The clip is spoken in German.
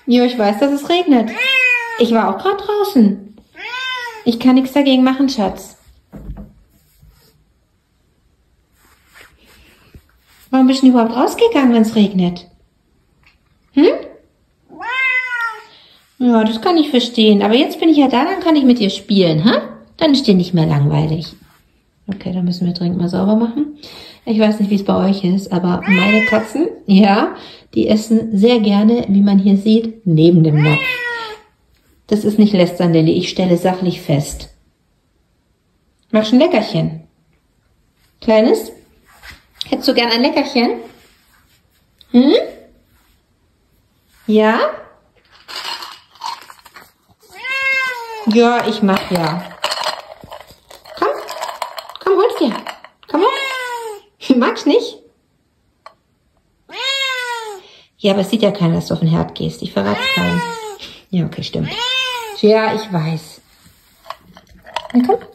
Ja, ich weiß, dass es regnet. Ich war auch gerade draußen. Ich kann nichts dagegen machen, Schatz. Warum bist du überhaupt rausgegangen, wenn es regnet? Hm? Ja, das kann ich verstehen. Aber jetzt bin ich ja da, dann kann ich mit dir spielen, ha? Dann ist dir nicht mehr langweilig. Okay, dann müssen wir dringend mal sauber machen. Ich weiß nicht, wie es bei euch ist, aber meine Katzen, ja, die essen sehr gerne, wie man hier sieht, neben dem Napf. Das ist nicht lästern, Lilly. Ich stelle sachlich fest. Machst du ein Leckerchen? Kleines? Hättest du gern ein Leckerchen? Hm? Ja? Ja, ich mach ja. Komm, hol's dir. Komm hoch. Magst nicht? Ja, aber es sieht ja keiner, dass du auf den Herd gehst. Ich verrate keinen. Ja, okay, stimmt. Ja, ich weiß. Na komm.